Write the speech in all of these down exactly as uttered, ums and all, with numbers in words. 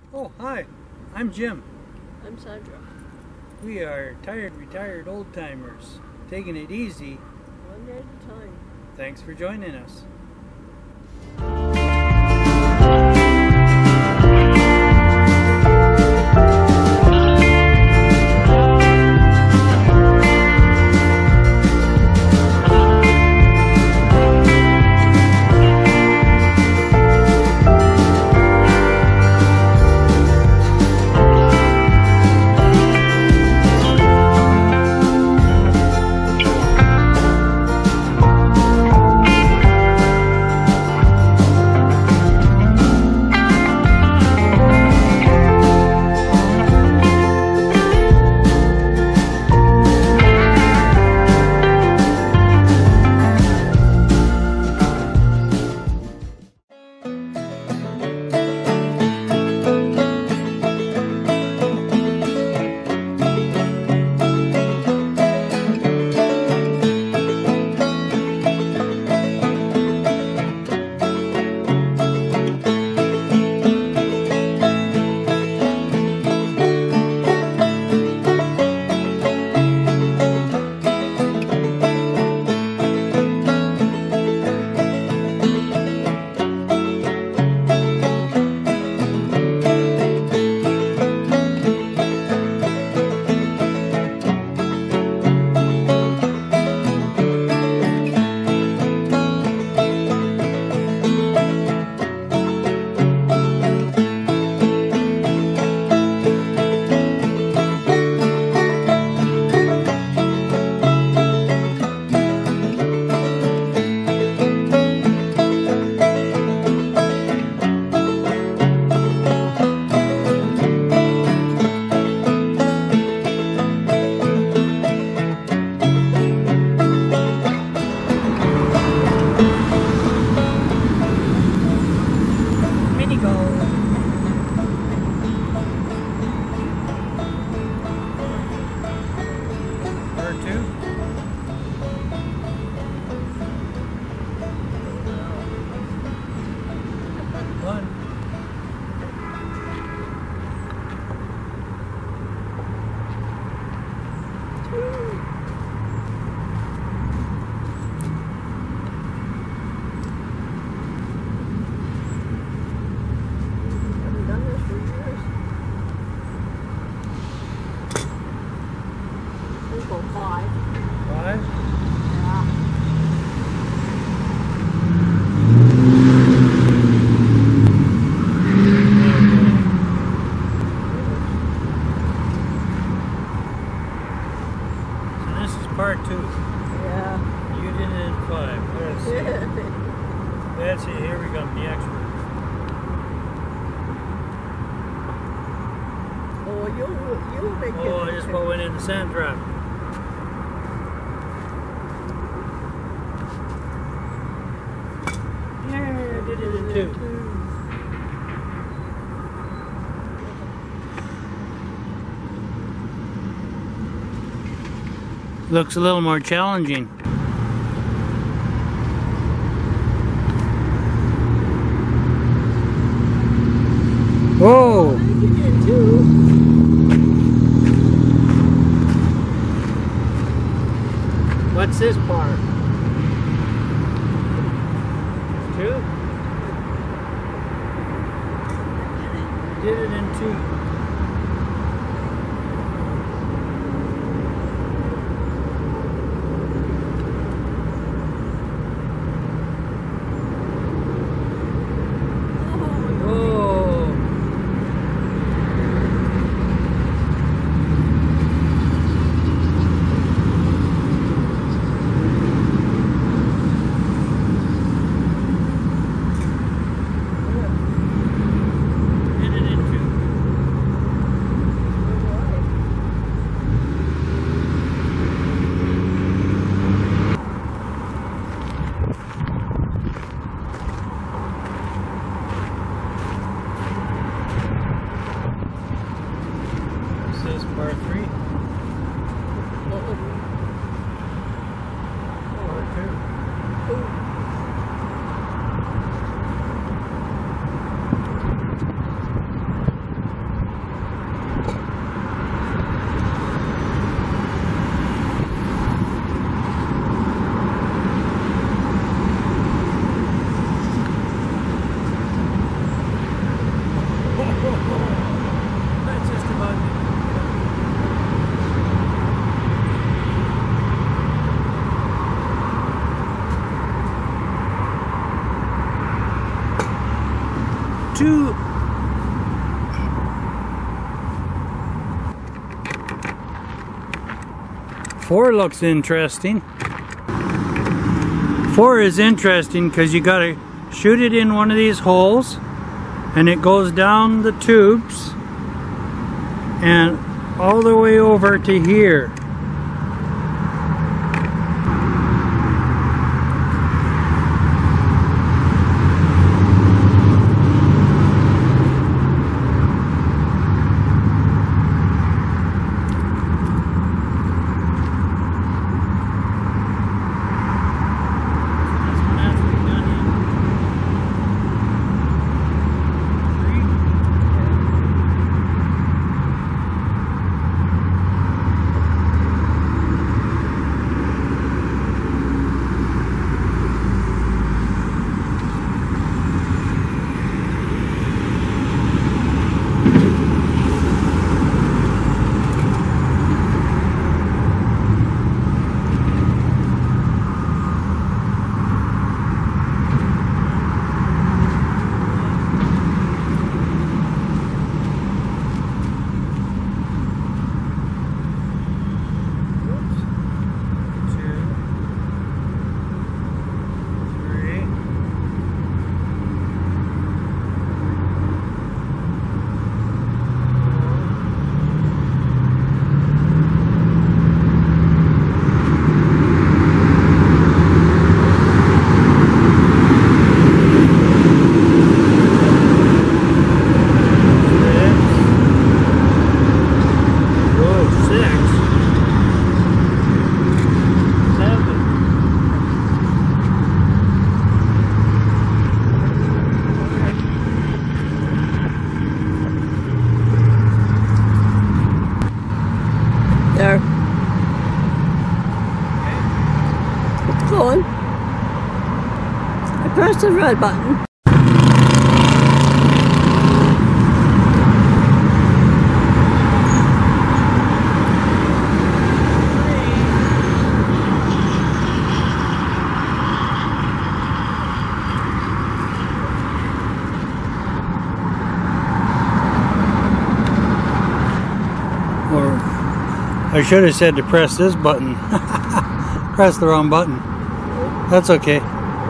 Oh, hi. I'm Jim. I'm Sandra. We are Tired Retired Oldtimers, taking it easy. One at a time. Thanks for joining us. Five. Five? Yeah. So this is part two. Yeah. You did it in five. Let's see. That's it. Here we go. The expert. Oh, you'll, you'll make it. Oh, I just put one in the sand trap. Yeah, I did it in two. Looks a little more challenging. Whoa! What's this part? Two? Did it in two. Four looks interesting. Four is interesting because you got to shoot it in one of these holes, and it goes down the tubes and all the way over to here. There. It's going. I pressed the red button. I should have said to press this button. Press the wrong button. That's okay.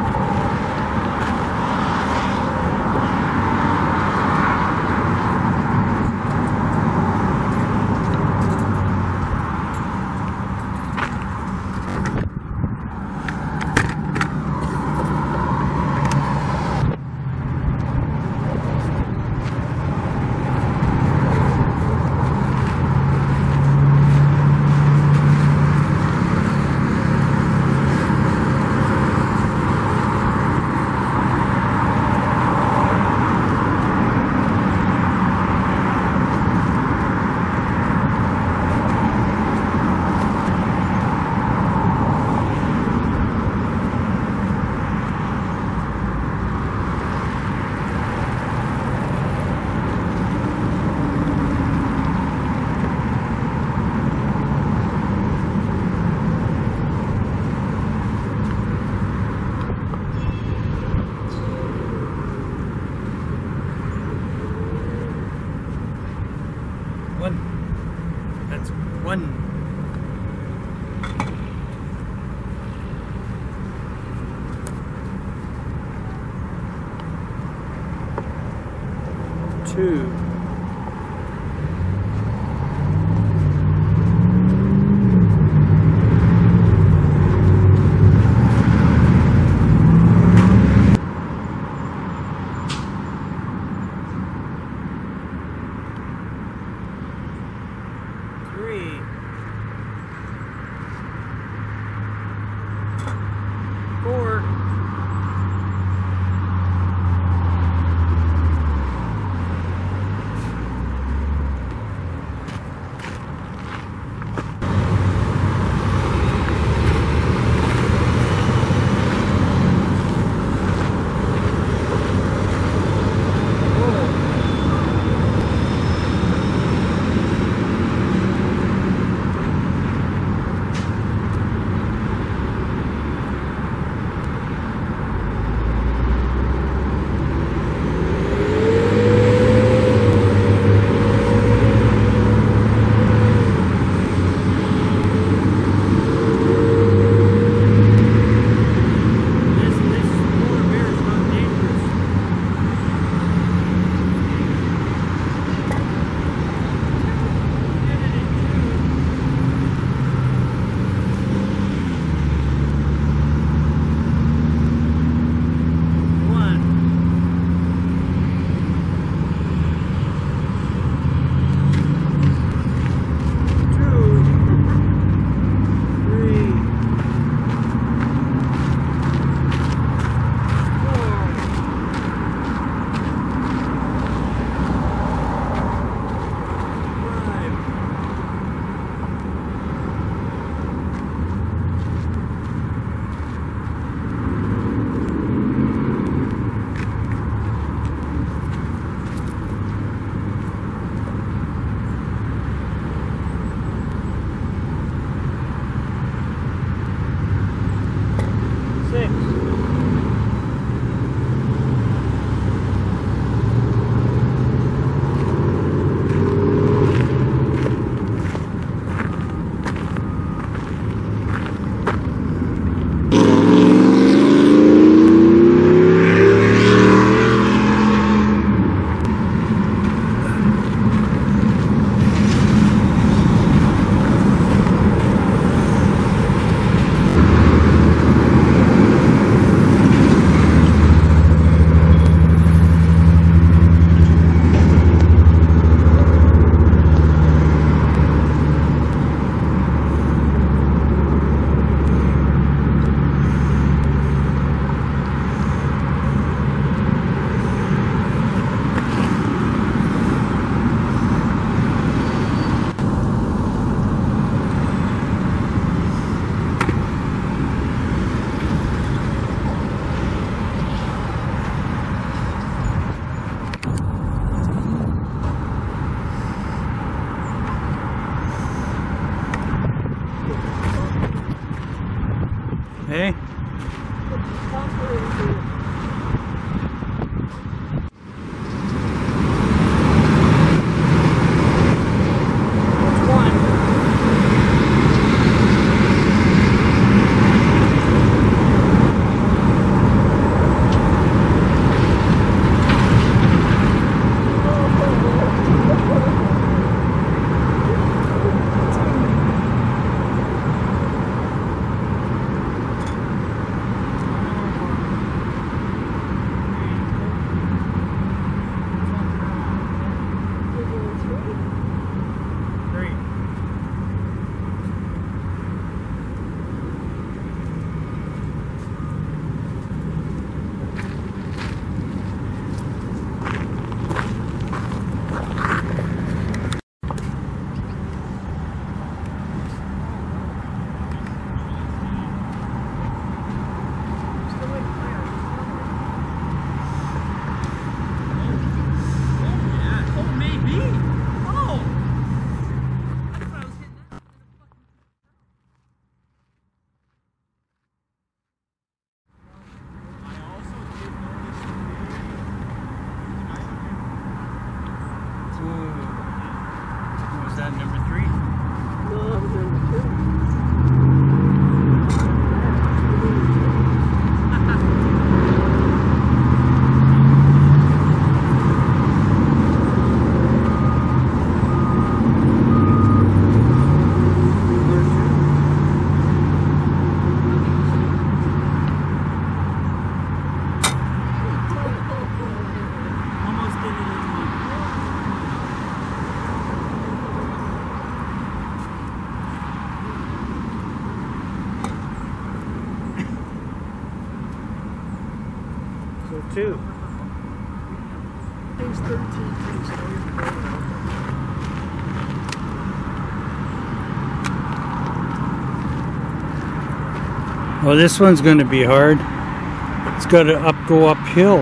One. That's one. Two. Three. Four. that number three? No, I was number two. Two. There's thirteen things. Well, this one's going to be hard. It's got to up go uphill.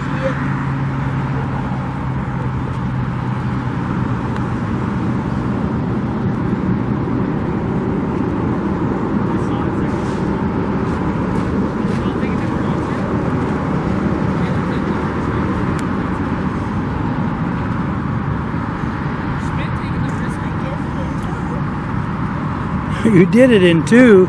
You did it in two.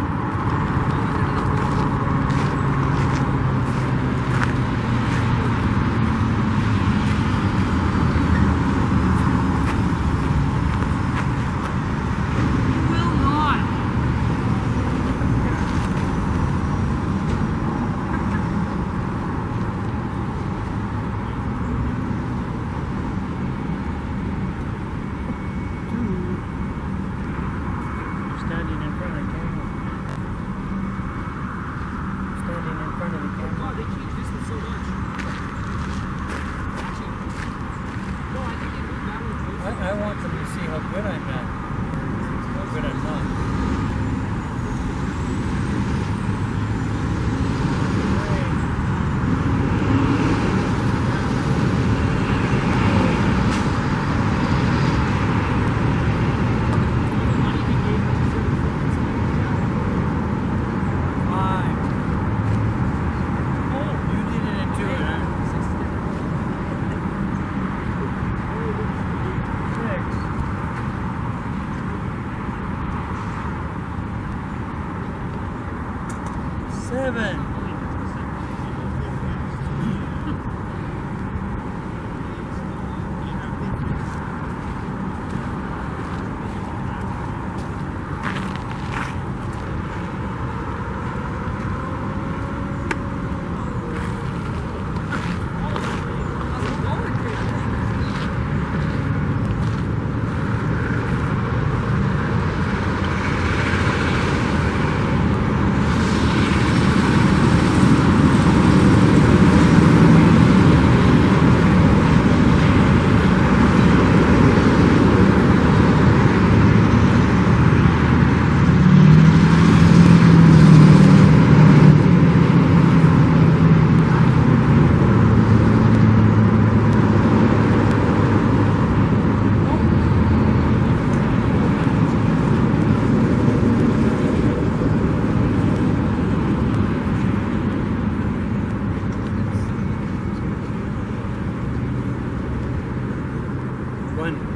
Standing in front of the camera. Standing in front of the camera. God, they changed this one so much. Actually, no, I think it was that one. I, I want them to see how good I'm at. How good I'm not. Seven. One.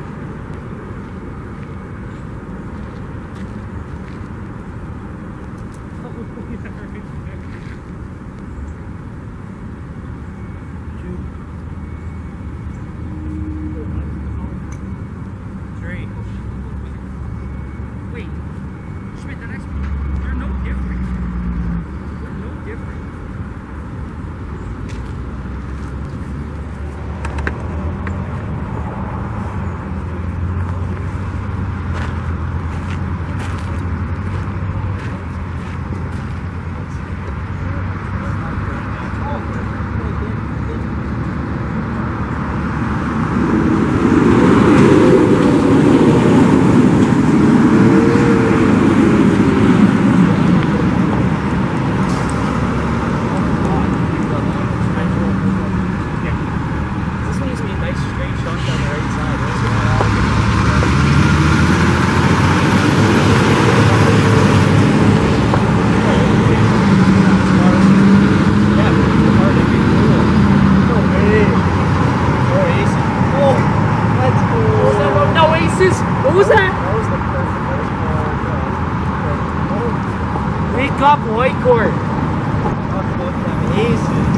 Wait, Schmidt, the next one, you're no different. You're no different. Whitecourt. Amazing.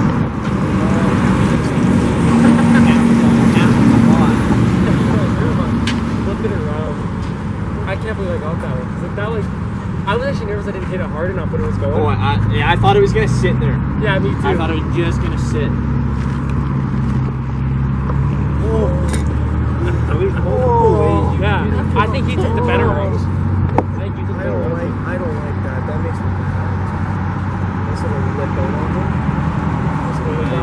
Flip it around. I can't believe I got that one. 'Cause if that like, I was actually nervous I didn't hit it hard enough when it was going. Oh, I, yeah, I thought it was gonna sit there. Yeah, me too. I thought it was just gonna sit. Oh. Oh. Yeah, I think he took the better range. I think you took the I better don't range. like. I don't like that. That makes me mad. That's what I let go of him. That's what I got.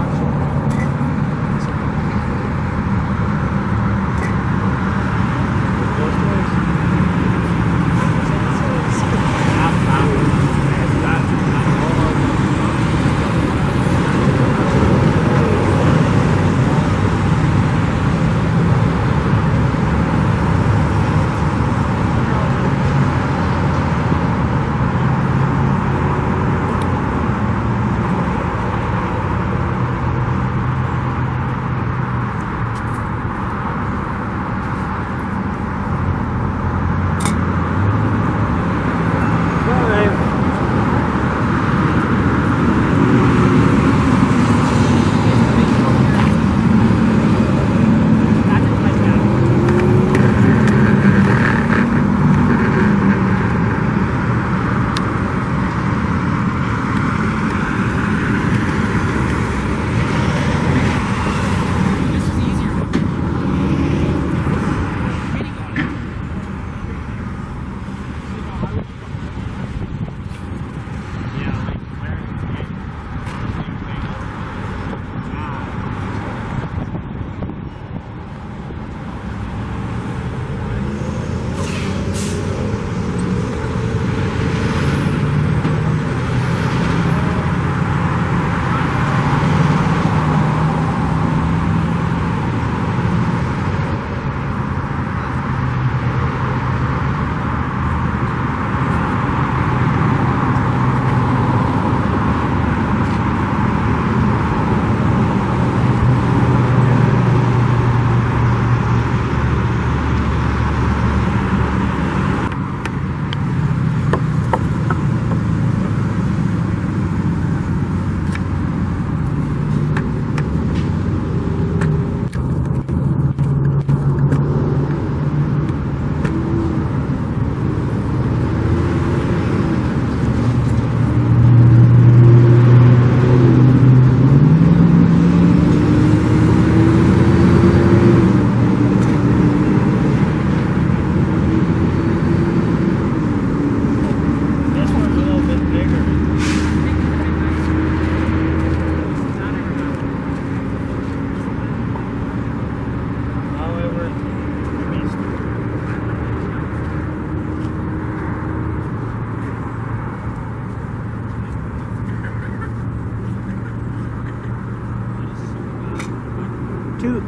Two.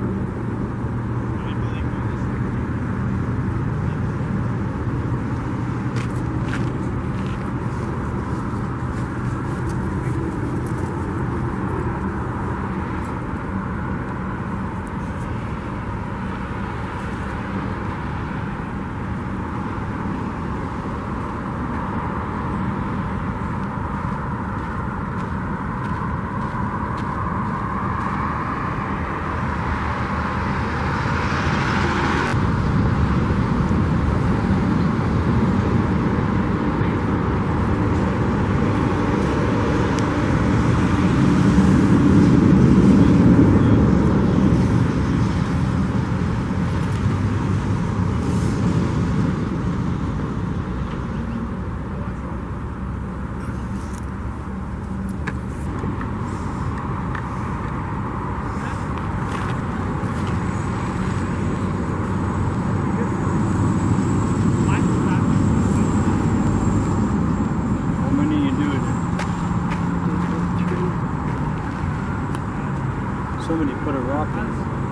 Somebody put a rock in.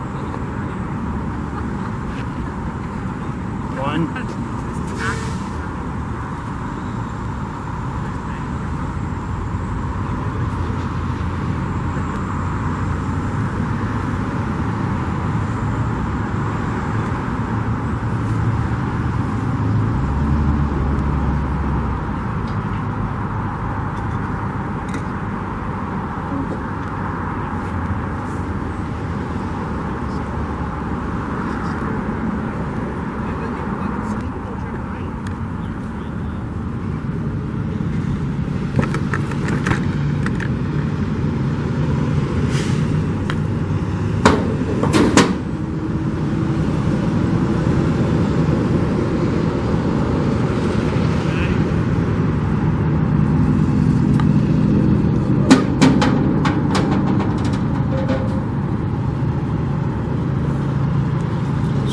One.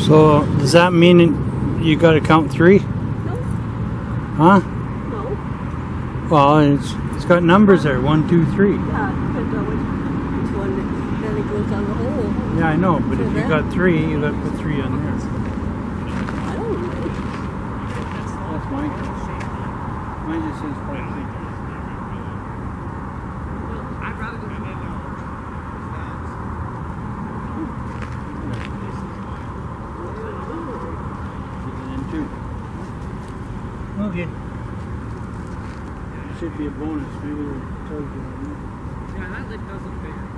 So does that mean you got to count three? No. Huh? No. Well, it's it's got numbers there. One, two, three. Yeah, depends on which, which one. It, then it goes on the hole. Yeah, I know. But So if you then- got three, you got to put three on there. I don't know. That's mine. Mine just says five. I'd rather do that. Two. Okay. Should be a bonus. Maybe they'll tell you. Yeah, that lid does look bigger.